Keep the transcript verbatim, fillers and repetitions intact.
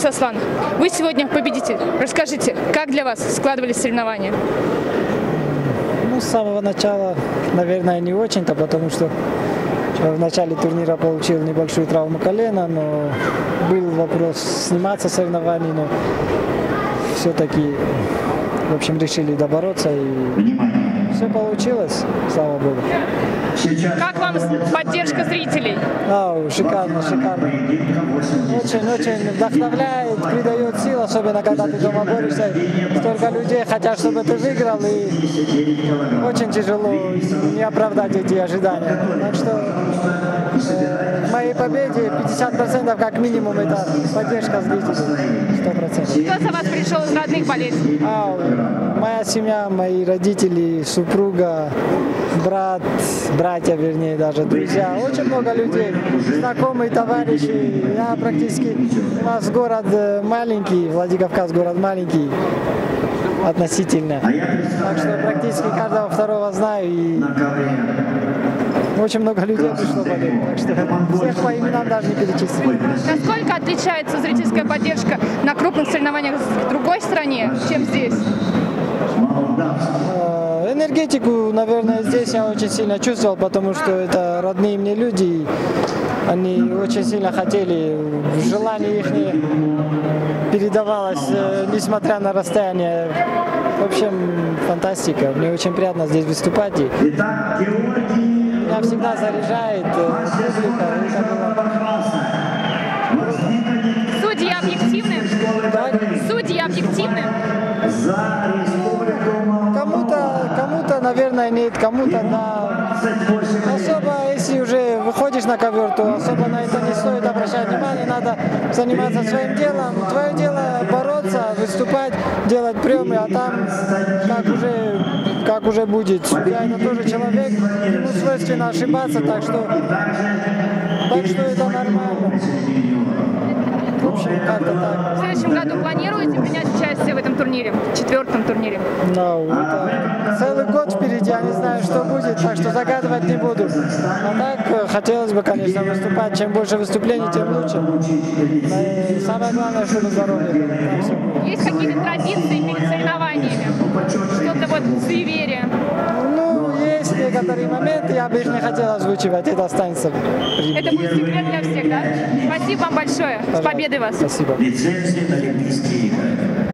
Сослан, вы сегодня победитель. Расскажите, как для вас складывались соревнования? Ну, с самого начала, наверное, не очень-то, потому что в начале турнира получил небольшую травму колена, но был вопрос сниматься с соревнований, но все-таки, в общем, решили добороться, и все получилось, слава богу. Как вам поддержка зрителей? А, шикарно, шикарно. Очень-очень вдохновляет, придает сил, особенно когда ты дома борешься. Столько людей хотят, чтобы ты выиграл, и очень тяжело не оправдать эти ожидания. Так что э, в моей победе пятьдесят процентов как минимум это поддержка зрителей. сто процентов. Кто за вас пришел из родных болезней? А, моя семья, мои родители, супруга, брат, братья, вернее, даже друзья. Очень много людей, знакомые, товарищи. Я практически... У нас город маленький, Владикавказ город маленький относительно. Так что практически каждого второго знаю. И очень много людей пришло болеть. Так что всех по именам даже не перечислить. Насколько отличается зрительская поддержка на крупных соревнованиях в другой стране, чем здесь? Энергетику, наверное, здесь я очень сильно чувствовал, потому что это родные мне люди. Они очень сильно хотели, желание их передавалось, несмотря на расстояние. В общем, фантастика. Мне очень приятно здесь выступать. И меня всегда заряжает публика. Судьи объективны? Судьи объективны? Кому-то, кому-то, наверное, нет, кому-то, да. Особо, если уже выходишь на ковер, то особо на это не стоит обращать внимание, надо заниматься своим делом. Твое дело бороться, выступать, делать приемы, а там как уже, как уже будет. Судья это тоже человек, ему свойственно ошибаться, так что, так что это нормально. В общем, как-то так. В следующем году планируете принять участие в этом турнире, в четвертом турнире? No, это целый год впереди, я не знаю, что будет, так что загадывать не буду. А так, хотелось бы, конечно, выступать. Чем больше выступлений, тем лучше. И самое главное, чтобы здоровье было. Есть какие-то традиции перед соревнованиями? Что-то вот суеверие? Ну, есть некоторые моменты, я бы их не хотел озвучивать, это останется. Это будет секрет для всех, да? Спасибо вам большое. С победой вас. Спасибо. Лицензия на Олимпийские игры.